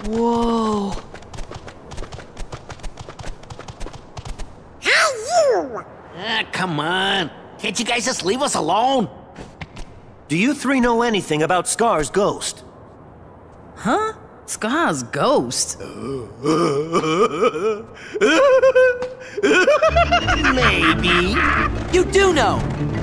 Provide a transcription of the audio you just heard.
Whoa. Hey, you! Come on. Can't you guys just leave us alone? Do you three know anything about Scar's ghost? Huh? Scar's ghost? Maybe. You do know!